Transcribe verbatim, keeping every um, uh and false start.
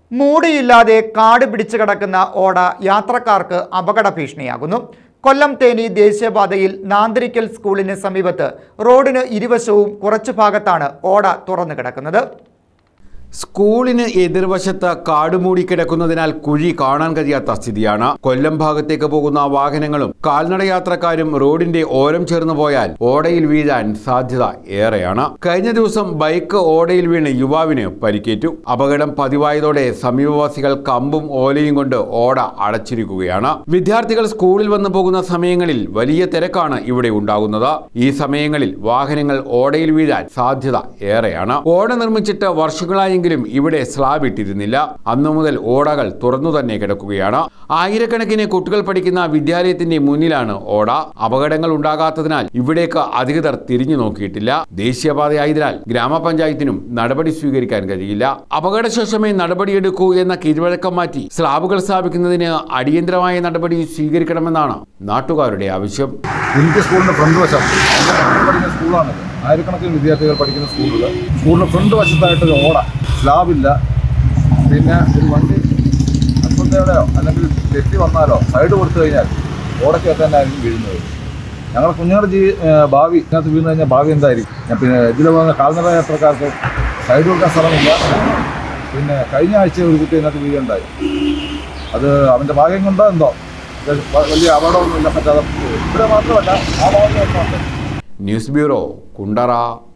മൂടിയില്ലാതെ കാട് പിടിച്ചു കിടക്കുന്ന ഓട യാത്രക്കാർക്ക് അപകട ഭീഷണിയാകുന്നു. കൊല്ലം തേനി ദേശീയപാതയിൽ നാന്തിരിക്കൽ സ്കൂളിന് സമീപത്ത് റോഡിന് ഇരുവശവും കുറച്ചു ഭാഗത്താണ് ഓട തുറന്നു കിടക്കുന്നത്. സ്കൂളിന് എതിർവശത്ത് കാടുമൂടി കിടക്കുന്നതിനാൽ കുഴി കാണാൻ കഴിയാത്ത സ്ഥിതിയാണ്. കൊല്ലം ഭാഗത്തേക്ക് പോകുന്ന വാഹനങ്ങളും കാൽനടയാത്രക്കാരും റോഡിന്റെ ഓരം ചേർന്ന് പോയാൽ ഓടയിൽ വീഴാൻ സാധ്യത ഏറെയാണ്. കഴിഞ്ഞ ദിവസം ബൈക്ക് ഓടയിൽ വീണ് യുവാവിന് പരിക്കേറ്റു. അപകടം പതിവായതോടെ സമീപവാസികൾ കമ്പും ഓലയും കൊണ്ട് ഓട അടച്ചിരിക്കുകയാണ്. വിദ്യാർത്ഥികൾ സ്കൂളിൽ വന്നു പോകുന്ന സമയങ്ങളിൽ വലിയ തിരക്കാണ് ഇവിടെ ഉണ്ടാകുന്നത്. ഈ സമയങ്ങളിൽ വാഹനങ്ങൾ ഓടയിൽ വീഴാൻ സാധ്യത ഏറെയാണ്. ഓട നിർമ്മിച്ചിട്ട് വർഷങ്ങളായി ഇവിടെ സ്ലാബ് ഇട്ടിരുന്നില്ല. അന്നു മുതൽ ഓടകൾ തുറന്നു തന്നെ കിടക്കുകയാണ്. ആയിരക്കണക്കിന് കുട്ടികൾ പഠിക്കുന്ന വിദ്യാലയത്തിന്റെ മുന്നിലാണ് ഓട. അപകടങ്ങൾ ഉണ്ടാകാത്തതിനാൽ ഇവിടേക്ക് അധികൃതർ തിരിഞ്ഞു നോക്കിയിട്ടില്ല. ദേശീയപാതയായതിനാൽ ഗ്രാമപഞ്ചായത്തിനും നടപടി സ്വീകരിക്കാൻ കഴിയില്ല. അപകടശേഷമേ നടപടിയെടുക്കൂ എന്ന കീഴ്വഴക്കം മാറ്റി സ്ലാബുകൾ സ്ഥാപിക്കുന്നതിന് അടിയന്തരമായ നടപടി സ്വീകരിക്കണമെന്നാണ് നാട്ടുകാരുടെ ആവശ്യം. സ്കൂളിന്റെ ഫ്രണ്ട് വശം സ്കൂളാണ്. ആയിരക്കണക്കിന് വിദ്യാർത്ഥികൾ പഠിക്കുന്ന സ്കൂളിൽ സ്കൂളിന്റെ ഫ്രണ്ട് വശത്തായിട്ട് ഓട, സ്ലാബില്ല. പിന്നെ ഒരു വണ്ടി അസ്വസ്ഥയോടെയോ അല്ലെങ്കിൽ തെറ്റി വന്നാലോ സൈഡ് കൊടുത്തു കഴിഞ്ഞാൽ ഓടയ്ക്ക് തന്നെയായിരിക്കും വീഴുന്നത്. ഞങ്ങളുടെ കുഞ്ഞുങ്ങളുടെ ജീ ഭാവി ഇതിനകത്ത് വീണ് കഴിഞ്ഞാൽ ഭാവി എന്തായിരിക്കും? പിന്നെ ഇതിൽ പോകുന്ന കാൽനട യാത്രക്കാർക്ക് സൈഡ് കൊടുക്കാൻ സ്ഥലമില്ല. പിന്നെ കഴിഞ്ഞ ആഴ്ച ഒരു കുട്ടി ഇതിനകത്ത് വീഴുണ്ടായി. അത് അവൻ്റെ ഭാഗ്യം കൊണ്ടോ എന്തോ വലിയ അപകടമൊന്നും ഇല്ല. പറ്റാതെ ഇവിടെ മാത്രമല്ല ആ ഭാഗത്ത്. News bureau, Kundara.